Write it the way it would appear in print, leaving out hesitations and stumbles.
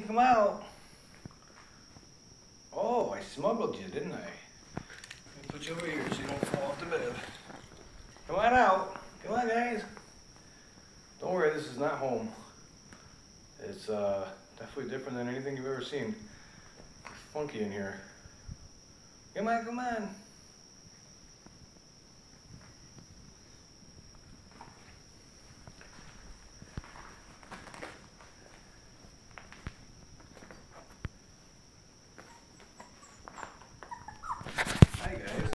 come out. Oh, I smuggled you, didn't I? Let me put you over here so you don't fall off the bed. Come on out. Come on, guys. Don't worry, this is not home. It's definitely different than anything you've ever seen. It's funky in here. Come on, come on.